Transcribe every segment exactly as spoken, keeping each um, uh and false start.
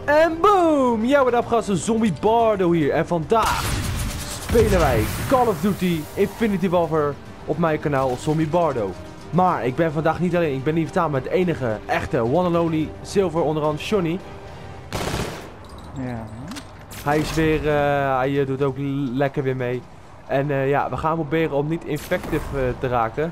En boom! Ja, wat up gasten, Zombie Bardo hier. En vandaag spelen wij Call of Duty Infinity Warfare op mijn kanaal Zombie Bardo. Maar ik ben vandaag niet alleen, ik ben hier samen met de enige, echte, one and only, Silver onderhand, Johnny. Ja. Hij is weer, uh, hij uh, doet ook lekker weer mee. En uh, ja, we gaan proberen om niet infective uh, te raken.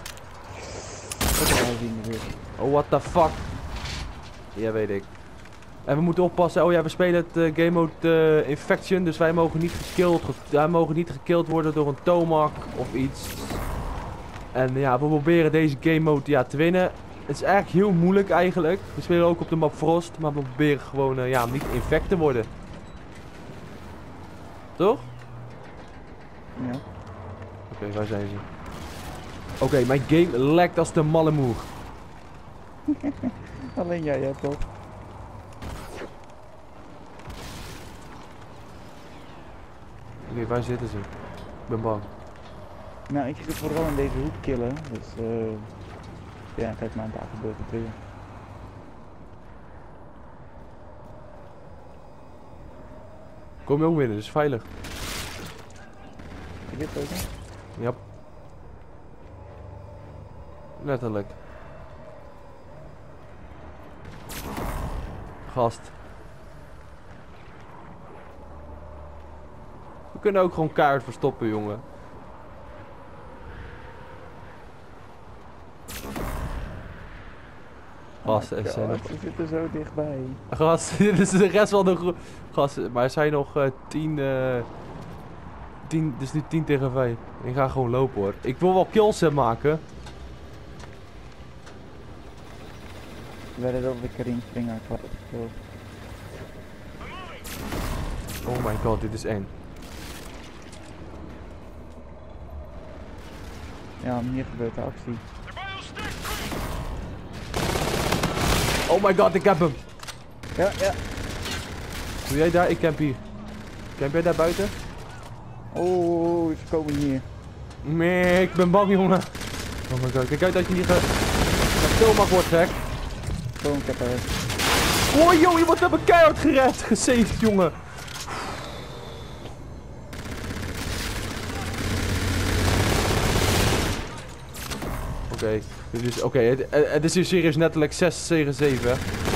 Oh, what the fuck. Ja, weet ik. En we moeten oppassen. Oh ja, we spelen het uh, game mode uh, Infection. Dus wij mogen niet gekilld, wij mogen niet gekilld worden door een Tomac of iets. En ja, we proberen deze game mode ja, te winnen. Het is eigenlijk heel moeilijk eigenlijk. We spelen ook op de map Frost. Maar we proberen gewoon uh, ja, niet infect te worden. Toch? Ja. Oké, okay, waar zijn ze? Oké, okay, mijn game lekt als de malle moer. Alleen jij hebt toch? Oké, okay, waar zitten ze? Ik ben bang. Nou, ik zit vooral in deze hoek killen, dus uh, ja, kijk maar, daar gebeurt het weer. Kom je ook binnen, dus veilig. Ik weet het ook niet. Ja. Letterlijk. Gast. We kunnen ook gewoon kaart verstoppen, jongen. Gast, er zijn nog... Ze zitten zo dichtbij. Gast, dit is de rest wel nog... Gast, maar er zijn nog uh, tien... Uh... tien... Dus nu tien tegen vijf. Ik ga gewoon lopen, hoor. Ik wil wel kills maken. We werden op de Karim Springer gehad. Oh my god, dit is eng. Ja, hier gebeurt de actie. Oh my god, ik heb hem. Ja, ja. Doe jij daar? Ik camp hier. Camp jij daar buiten? Oh, ze komen hier. Nee, ik ben bang, jongen. Oh my god, kijk uit dat je niet Tomac wordt, gek. Kom, ik heb er. Oh joh, iemand heeft me keihard gered. Gesaved, jongen. Oké, okay. Dus, oké, okay. het, het is hier serieus netelijk zes tegen zeven.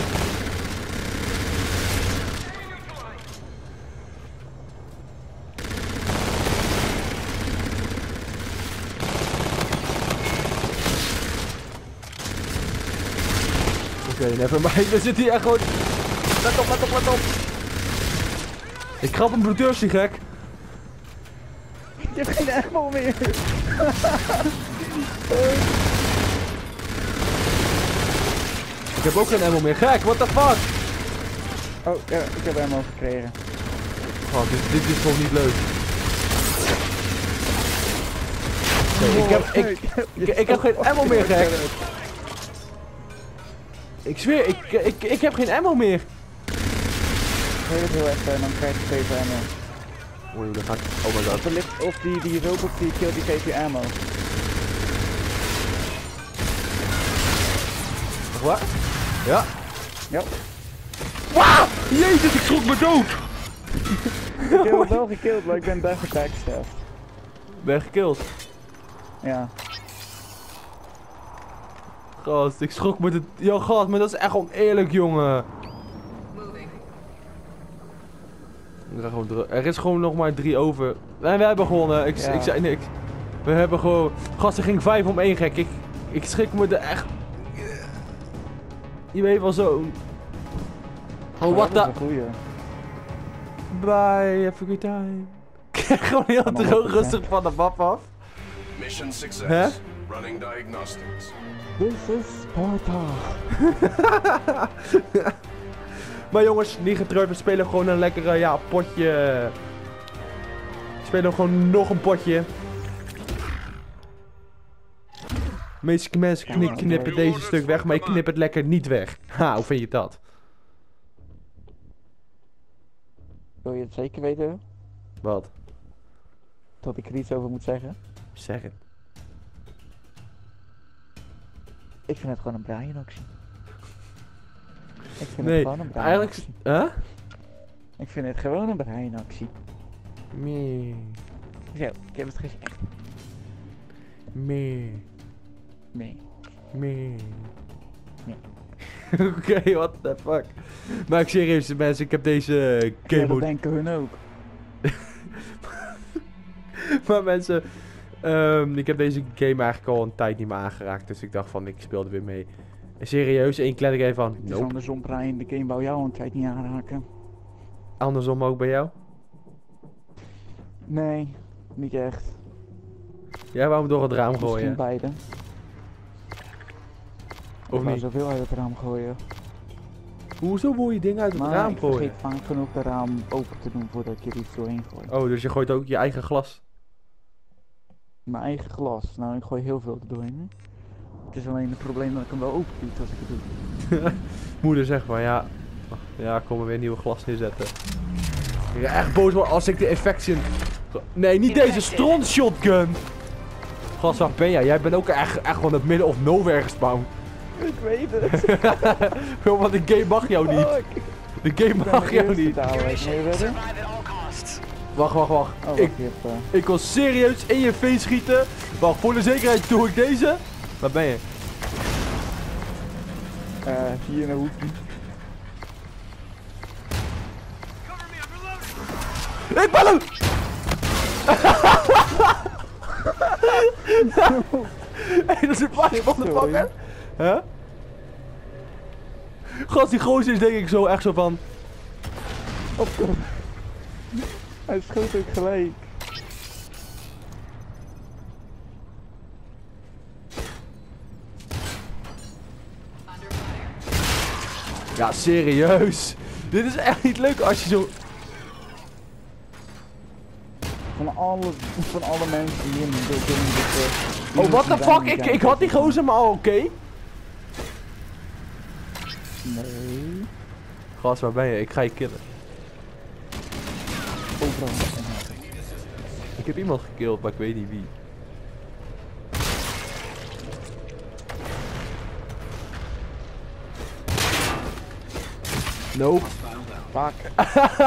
Oké, okay, nevermind. We zitten hier echt gewoon... Let op, let op, let op. Ik grap een bloedeurs, die gek. Je hebt geen ammo meer. Ik heb ook geen ammo meer. Gek, what the fuck? Oh, ja, ik heb ammo gekregen. Oh, dit, dit is gewoon niet leuk. Nee, ik, heb, ik, ik, ik heb geen ammo meer, gek. Ik zweer, ik, ik, ik heb geen ammo meer. Heel het heel even en dan krijg je zeven ammo. Oei, dat gaat... Oh my god. Of, ligt, of die, die robot die killt, die geeft je ammo. Nog waar? Ja. Ja. Wauw! Jezus, ik schrok me dood! Ik heb hem wel gekillt, maar ik ben daar gebackstabbed. Ben je gekillt? Ja. Gast, ik schrok me de... Yo, gast, maar dat is echt oneerlijk, jongen. Er is gewoon nog maar drie over. En we hebben gewonnen. Ik, ja. ik zei niks. We hebben gewoon... Gast, er ging vijf om één, gek. Ik, ik schrik me er echt... Je weet wel zo. Oh, what the... Bye, have a good time. Ik krijg gewoon heel droog rustig van de map af. Mission success. Hè? Running diagnostics. This is Sparta. Maar jongens, niet getreurd, we spelen gewoon een lekkere, ja, potje. We spelen gewoon nog een potje. De meeste mensen kni knippen deze stuk weg, maar ik knip het lekker niet weg. Ha, hoe vind je dat? Wil je het zeker weten? Wat? Dat ik er iets over moet zeggen? Zeg het. Ik vind het gewoon een Brian actie. Ik vind nee, het gewoon een Brian eigenlijk... actie. Huh? Ik vind het gewoon een breinactie. Meh. Zo, ik heb het gezegd. Meh. Nee. Meh. Nee. Oké, what the fuck. Maar ik serieus mensen, ik heb deze Ja, game dat mode... denken hun ook. Maar mensen, um, ik heb deze game eigenlijk al een tijd niet meer aangeraakt. Dus ik dacht van, ik speel er weer mee. En serieus, één kleine game van, Het is nope. andersom, Brian. De game wou jou een tijd niet aanraken. Andersom ook bij jou? Nee, niet echt. Jij wou hem door het raam Misschien gooien, beide. of Ik wou niet? zoveel uit het raam gooien. Hoezo wil je dingen uit het Maar raam ik gooien? vergeet vaak genoeg de raam open te doen voordat je er iets doorheen gooit. Oh, dus je gooit ook je eigen glas. Mijn eigen glas. Nou, ik gooi heel veel er doorheen. Het is alleen het probleem dat ik hem wel open doe als ik het doe. Moeder zegt van, ja, ja, kom er weer een nieuwe glas neerzetten. Ik ga echt boos worden als ik de Infection... Nee, niet deze Stront shotgun! Gast, waar ben jij? Jij bent ook echt, echt gewoon in het midden of nowhere gespawned. Ik weet het. Gewoon, want de game mag jou niet. Oh, ik, De game ik ben mag de jou eerste niet. dadelijk. Wil je wedden? Wacht, wacht, wacht. Oh, wacht, Ik, je hebt... eh, ik wil serieus in je face schieten. Wacht, voor de zekerheid doe ik deze. Waar ben je? eh, hier in een hoekje. Ik ben hem! Hey, dat is een plaatje van de Sorry. pakken. Huh? Gast, die gozer is denk ik zo echt zo van... Opkom. Hij schoot ook gelijk. Ja, serieus. Dit is echt niet leuk als je zo... Van alle, van alle mensen die in de game Oh, what the fuck? Ik, ik had die gozer maar al oké. Nee. Gast, waar ben je? Ik ga je killen. Overal. Ik heb iemand gekillt, maar ik weet niet wie. Nope. Fuck.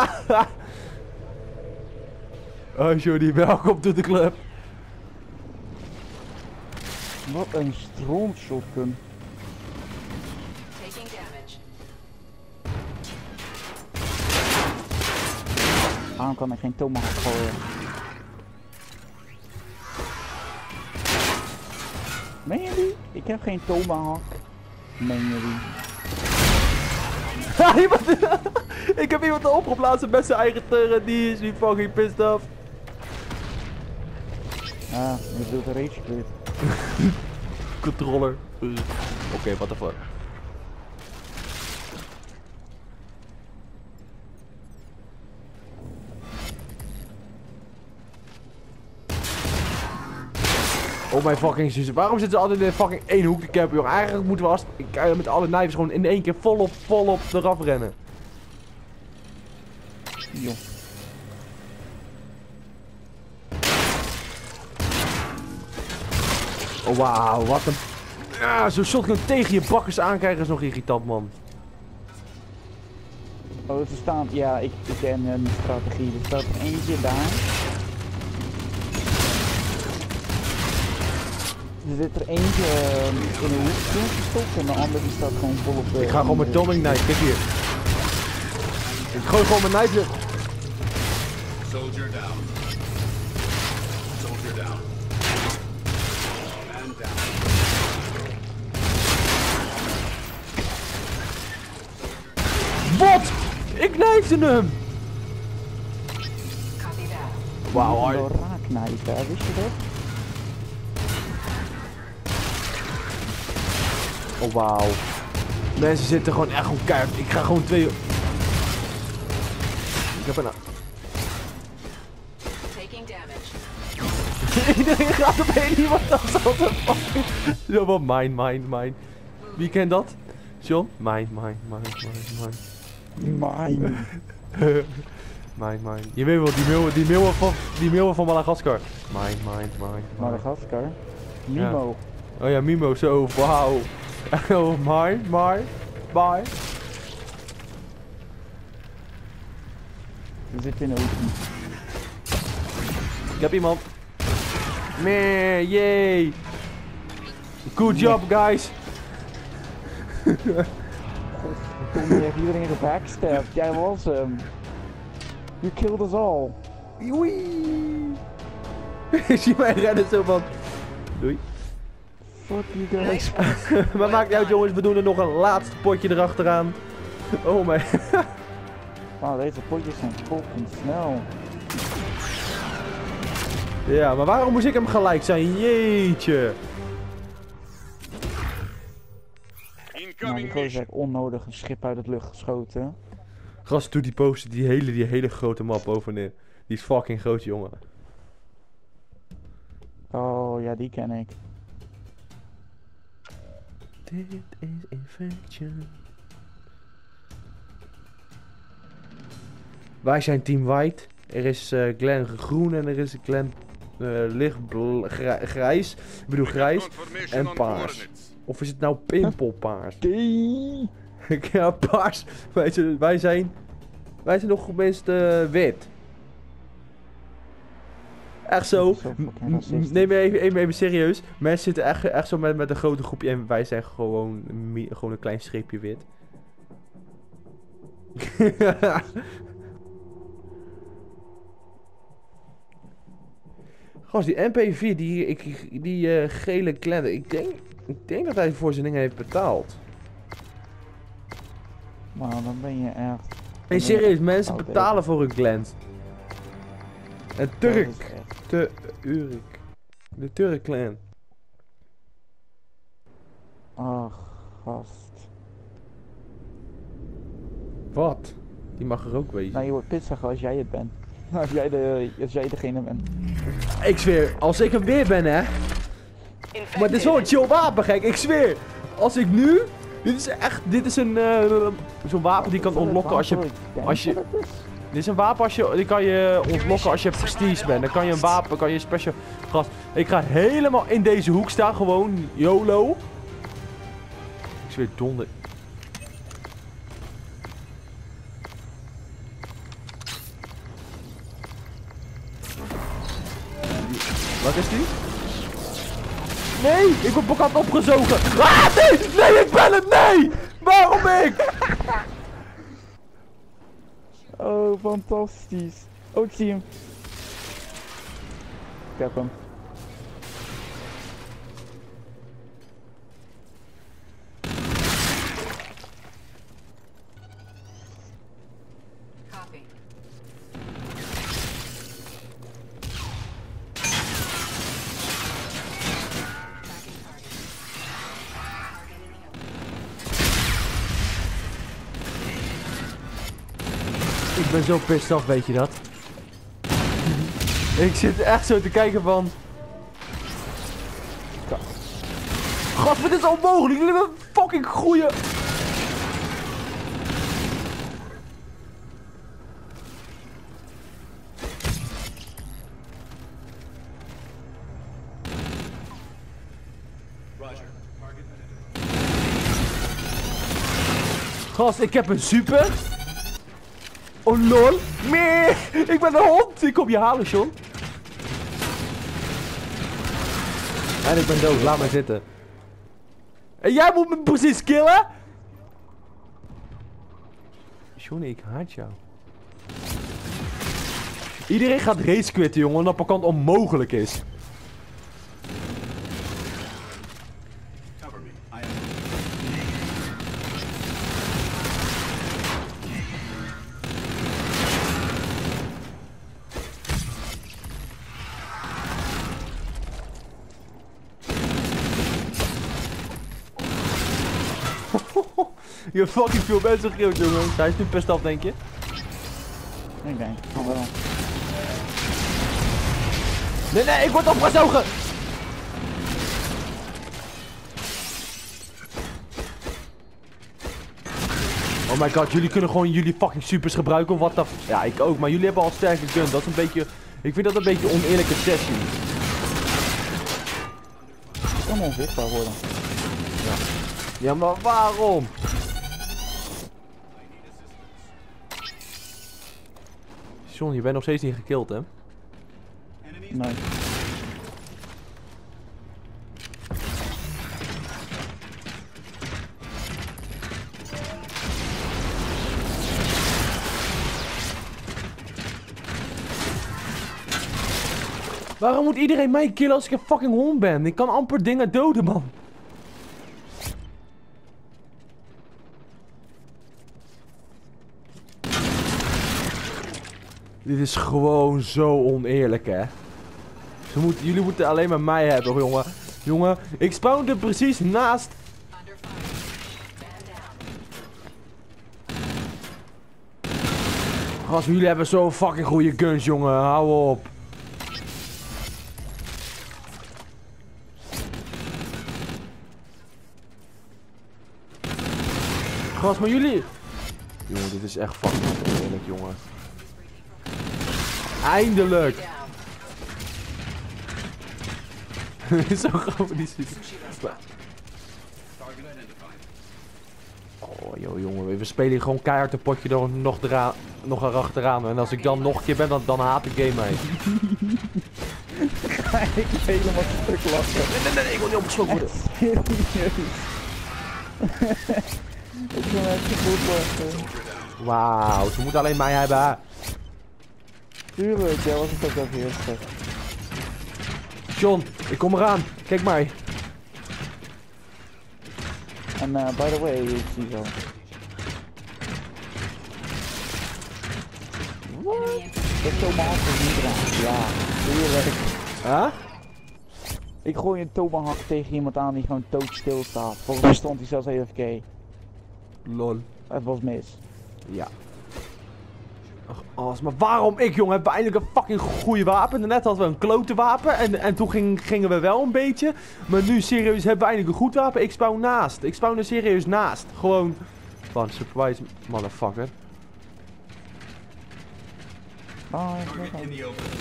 Oh, Jody, welkom to de club. Wat een stront shotgun. Taking damage. Waarom kan ik geen tomahawk gooien? Meen je die? Ik heb geen tomahawk. Meen je die? Iemand, ik heb iemand opgeplaatst met zijn eigen turret, die is nu fucking pissed off. Ah, je bedoelt een rage quit. Controller. Oké, okay, what the fuck. Oh mijn fucking zus. Waarom zitten ze altijd in fucking één hoek te campen, joh? Eigenlijk moeten we als ik, uh, met alle knives gewoon in één keer volop, volop eraf rennen. Jo. Oh wauw, wat een... Ja, zo'n shotgun tegen je bakkers aankrijgen is nog irritant, man. Oh, er staan, ja, ik, ik ken een strategie. Er staat er eentje daar. Er zit er eentje uh, in een hoekje gestopt en de andere die staat gewoon vol op de... Ik ga gewoon met Dominic knife, kijk hier. Ik gooi gewoon mijn knife. Soldier down. Soldier down. Man down. Wat? Ik knijfde hem! Copy that. Wauw, Wow, hard. wel raakknijpen, hè? Wist je dat? Oh wauw. Mensen zitten gewoon echt gewoon keihard. Ik ga gewoon twee... Ik heb een... Taking damage. Iedereen gaat op één iemand anders altijd fucking... Zo van mine, mine, mine. Wie kent dat? John? Mine, mine, mine, mine, Mine. mine. Mine, mine. Je weet wel, die meeuwen, die meeuwen van, die meeuwen van Madagaskar. Mine, mine, mine, mine. Madagaskar. Mimo. Oh ja, Mimo, zo, wauw. Oh, mine, mine, mine. We zitten in de ocean. Ik heb iemand. Meer, yay. Good job, guys. Toen heeft iedereen gebackstabbed. Jij was hem. You killed us all. Oei. Ik zie mij rennen zo van. Doei. Fuck you guys. Maar maakt niet uit, jongens, we doen er nog een laatste potje erachteraan. Oh mijn. Wauw, deze potjes zijn fucking snel. Ja, maar waarom moest ik hem gelijk zijn? Jeetje. Nou, die gozer heeft onnodig een schip uit het lucht geschoten. Gast, doe die poster, die hele, die hele grote map overneer. Die is fucking groot, jongen. Oh ja, die ken ik. Dit is Infection. Wij zijn Team White. Er is uh, Glenn groen en er is Glenn uh, licht grij grijs. Ik bedoel grijs en paars. Of is het nou pimpelpaars? Huh? Ja, paars. Wij zijn, wij zijn, wij zijn nog tenminste uh, wit. Echt zo. zo Neem me even, even, even serieus. Mensen zitten echt, echt zo met, met een grote groepje en wij zijn gewoon, gewoon een klein streepje wit. Gast, die M P vier, die, ik, die uh, gele klender, ik denk, ik denk dat hij voor zijn dingen heeft betaald. Maar dan ben je echt... Nee, serieus, mensen Oh, betalen voor een glans. Een Turk. De Urk. De Turk clan. Ach, gast. Wat? Die mag er ook wezen. Nou, je wordt pissig als jij het bent. Als jij, de, als jij degene bent. Ik zweer, als ik hem weer ben, hè. Maar het is wel een chill wapen, gek. Ik zweer. Als ik nu... Dit is echt... Dit is een... Uh, Zo'n wapen die kan ontlokken als je... Als je... Dit is een wapen als je... Die kan je ontlokken als je prestige bent. Dan kan je een wapen... Kan je een special... Gast, ik ga helemaal in deze hoek staan. Gewoon YOLO. Ik zweer, donder... Wat is die? Nee, ik word bekant opgezogen. Ah, nee, nee, ik ben het, nee! Waarom ik? Oh, fantastisch. Oh, ik zie hem. Ik heb hem. Copy. Ik ben zo pissed off, weet je dat? Ik zit echt zo te kijken van... Gast, wat is onmogelijk? Jullie hebben een fucking goeie... Gast, ik heb een super... Oh lol. Nee, ik ben een hond. Ik kom je halen, Sean. En ik ben dood. Laat mij zitten. En jij moet me precies killen? Sean, ik haat jou. Iedereen gaat race quitten, jongen. Omdat Pakant onmogelijk is. Cover me. I am. Je hebt fucking veel mensen gekild, jongen. Hij is nu pissed af, denk je? Ik denk, oh wel. Nee, nee, ik word opgezogen! Oh my god, jullie kunnen gewoon jullie fucking supers gebruiken of wat dan? Ja, ik ook, maar jullie hebben al sterke gun. Dat is een beetje... Ik vind dat een beetje een oneerlijke sessie. Het kan onzichtbaar worden. Ja. Ja, maar waarom? John, je bent nog steeds niet gekillt, hè? Enemies. Nee. Waarom moet iedereen mij killen als ik een fucking hond ben? Ik kan amper dingen doden, man. Dit is gewoon zo oneerlijk, hè. Ze moeten, jullie moeten alleen maar mij hebben, jongen. Jongen, ik spawnde precies naast... Under fire. Man down. Gast, jullie hebben zo fucking goede guns, jongen. Hou op. Gast, maar jullie... Jongen, dit is echt fucking oneerlijk, jongen. Eindelijk! Zo grappig die ziet. Target identified. Oh, joh, jongen, we spelen hier gewoon keihard een potje door nog, eraan, nog erachteraan. En als ik dan nog een keer ben, dan, dan haat de game mij. Ga ik helemaal stuk lachen. Nee, nee, nee, ik wil niet opgesloten worden. Serieus. Ik wil echt goed lachen. Wauw, ze moeten alleen mij hebben. Tuurlijk, jij was het ook al eerste. John, ik kom eraan. Kijk mij. En uh, by the way, ik zie zo. What? Ik heb Tomahawk er niet aan. Ja, tuurlijk. Huh? Ik gooi een Tomahawk tegen iemand aan die gewoon doodstil staat. Volgens mij stond hij zelfs A F K. Lol. Het was mis. Ja. Ach, as, maar waarom ik, jongen? Hebben we eindelijk een fucking goede wapen. Net hadden we een klote wapen. En, en toen ging, gingen we wel een beetje. Maar nu, serieus, hebben we eindelijk een goed wapen. Ik spawn naast. Ik spawn er serieus naast. Gewoon... Van, surprise, motherfucker. Oh, Target in the open.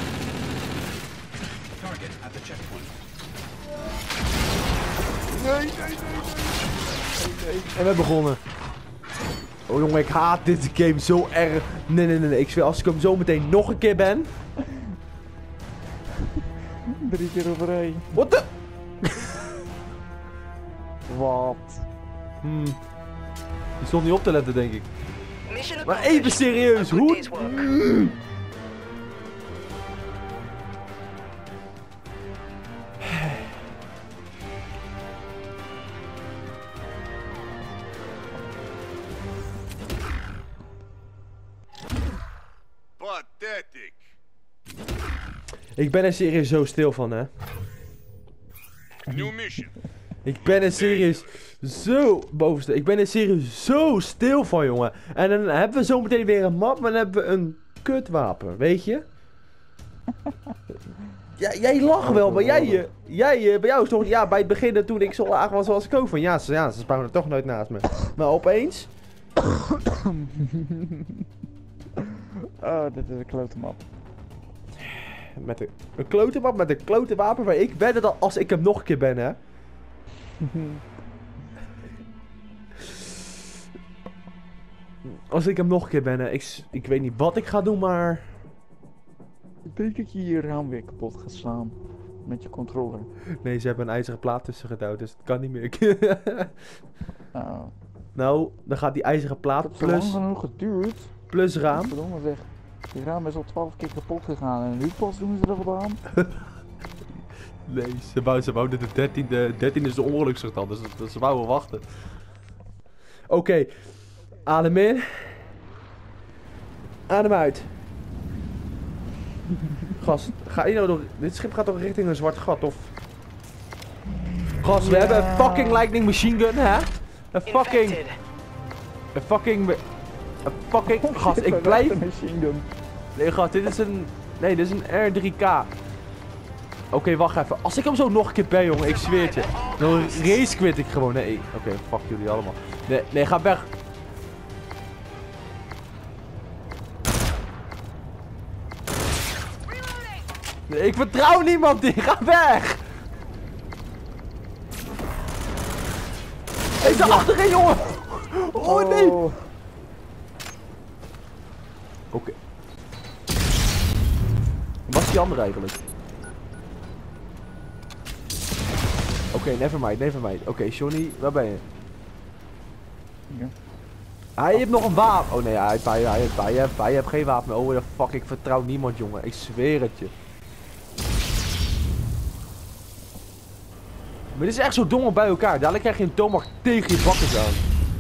Target at the checkpoint. nee, nee, nee, nee. En we begonnen. Oh jongen, ik haat dit game zo erg. Nee, nee, nee, nee. Ik zweer, als ik hem zo meteen nog een keer ben. Drie keer op rij. What the... Wat? Hmm. Die stond niet op te letten, denk ik. Mission Maar even serieus, hoe... Pathetic. Ik ben er serieus zo stil van, hè. New mission. Ik ben er serieus zo bovenste. Ik ben er serieus zo stil van, jongen. En dan hebben we zo meteen weer een map, maar dan hebben we een kutwapen, weet je? Ja, jij lacht wel, maar jij, eh, jij, eh, bij jou is toch, ja, bij het begin toen ik zo laag was, was ik ook van, ja, ze, ja, ze spawnen toch nooit naast me. Maar opeens, Oh, dit is een klote map. met een, een klote map, met een klote wapen, waar ik wedde dat als ik hem nog een keer ben, hè. Als ik hem nog een keer ben, hè. Ik, s- ik weet niet wat ik ga doen, maar... Ik denk dat je je raam weer kapot gaat slaan. Met je controller. Nee, ze hebben een ijzeren plaat tussen gedouwd, dus het kan niet meer. Oh. Nou, dan gaat die ijzeren plaat Het heeft zo plus, lang genoeg geduurd. plus raam. Verdomme zeg. Die raam is al twaalf keer kapot gegaan en nu pas doen ze er wat aan. Nee, ze wou, ze wouden de dertiende. dertien is de ongeluksgetal, dus dat- ze wouden wachten. Oké, adem in. Adem uit. Gast, ga je nou door... Dit schip gaat toch richting een zwart gat, of... Gast, we Ja. hebben een fucking lightning machine gun, hè? Een fucking... Infected. Een fucking... Een fucking... Gast, ik Een blijf... machine gun. Nee, gast, dit is een... Nee, dit is een R drie K. Oké, wacht even. Als ik hem zo nog een keer ben, jongen, ik zweer het je. Dan race quit ik gewoon. Nee, oké, fuck jullie allemaal. Nee, nee, ga weg. Nee, ik vertrouw niemand die. Ga weg. Hij is er achterin, jongen. Oh, nee. Oké. is die andere eigenlijk? Oké, okay, nevermind, nevermind. Oké, okay, Johnny, waar ben je? Ja. Hij heeft nog een wapen. Oh nee, hij, hij, hij, hij, hij, hij heeft geen wapen meer. Oh the fuck, ik vertrouw niemand, jongen. Ik zweer het je. Maar dit is echt zo dom bij elkaar. Dadelijk krijg je een tomahawk tegen je bakkers aan.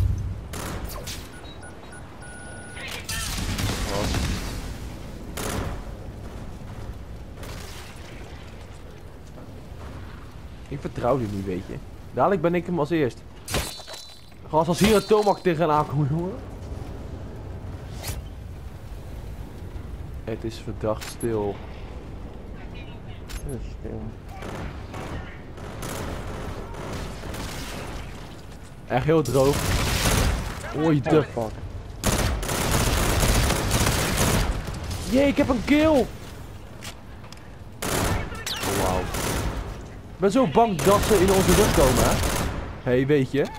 Ik vertrouw die niet, weet je. Dadelijk ben ik hem als eerst. Gast, als hier een tomahawk tegenaan komt, jongen. Het is verdacht stil. Het is stil. Echt heel droog. Oei, de fuck. Jee, ik heb een kill! Oh, wauw. Ik ben zo bang dat ze in onze rug komen, hè? Hé, hey, weet je?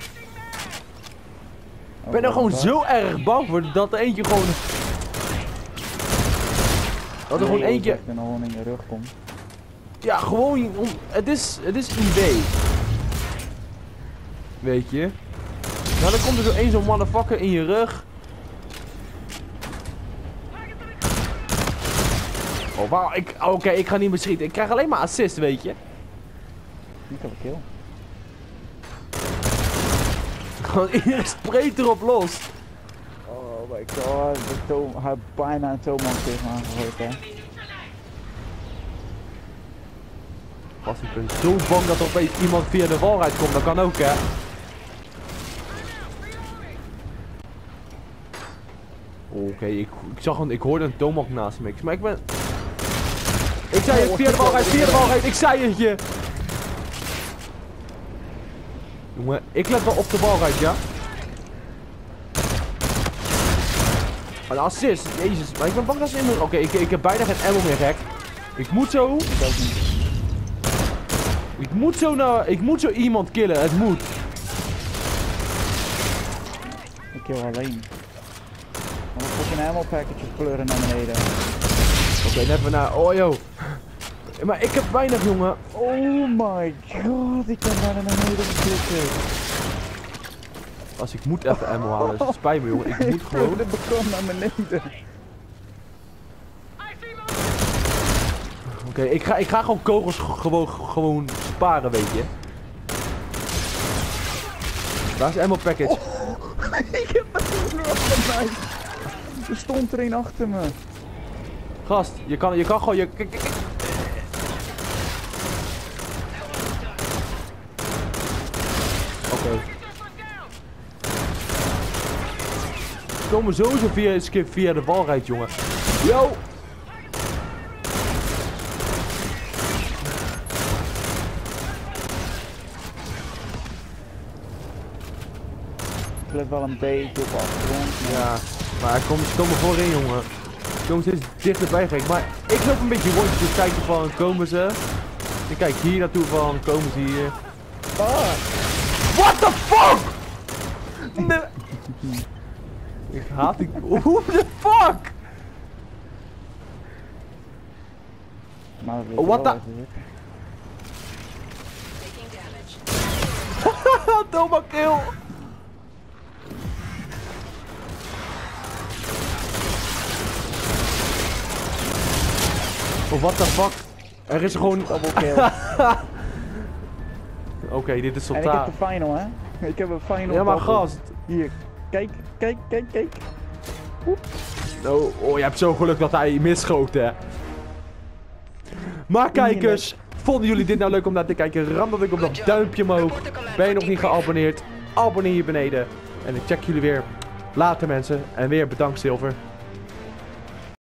Ik ben er gewoon zo erg bang voor dat er eentje gewoon... Dat er gewoon eentje... Dat er gewoon in je rug komt. Ja, gewoon... Om... Het is... Het is I W. Weet je? Nou, dan komt er zo één zo'n motherfucker in je rug. Oh, wauw. Ik... Oké, okay, ik ga niet meer schieten. Ik krijg alleen maar assist, weet je? Ik heb een kill. Gewoon iedereen spreekt erop los. Oh my god, de toom, hij heeft bijna een tomahawk tegen me aangegooid, hè. Gast, ik ben zo bang dat er opeens iemand via de wal uitkomt. Dat kan ook, hè. Oké, okay, ik, ik zag een, ik hoorde een tomahawk naast me. Maar ik ben... Ik zei het, via de wal uit, via de wal uit. Ik zei het je. Jongen, ik let wel op de bal uit, ja? Een assist, jezus. Maar ik ben bang dat ze in mijn... Oké, okay, ik, ik heb bijna geen ammo meer, gek. Ik moet zo... Ik ook niet. Ik moet zo naar... Ik moet zo iemand killen, het moet. Ik kill alleen. Dan moet ik een ammo package pleuren naar beneden. Oké, okay, net weer naar... Oh, joh. Maar ik heb weinig, jongen. Oh my god, ik kan bijna naar beneden geklikken. Als ik moet even ammo halen, het spijt me, jongen. Ik moet gewoon... Ik begon naar beneden. Oké, okay, ik, ga, ik ga gewoon kogels gewoon, gewoon sparen, weet je. Waar is de ammo package? Oh, ik heb het nu achter mij. Er stond er een achter me. Gast, je kan, je kan gewoon... Je, kijk, kijk. Oké. Okay. We komen sowieso via, skip via de walrijd, jongen. Yo! Ik let wel een beetje op achtergrond. Ja, maar kom, ze komen voorin, jongen. Ze komen steeds dichterbij, gek. Maar ik loop een beetje rondjes te kijken van, komen ze? Ik kijk hier naartoe van, komen ze hier? Fuck! What the fuck? Nee. Ik haat die... Hoe the fuck? Oh, what the... Taking damage. Tomahawk kill! Oh, what the fuck? Er is gewoon... Double kill. Oké, okay, dit is En ik totaal... heb de final, hè? Ik heb een final. Ja, maar double. gast. Hier, kijk, kijk, kijk, kijk. Oh, oh, je hebt zo geluk dat hij misschoot, hè. Maar kijkers, vonden jullie dit nou leuk om naar te kijken? Ram dat ik op dat duimpje omhoog. Ben je nog niet geabonneerd? Abonneer je beneden. En ik check jullie weer later, mensen. En weer bedankt, Silver.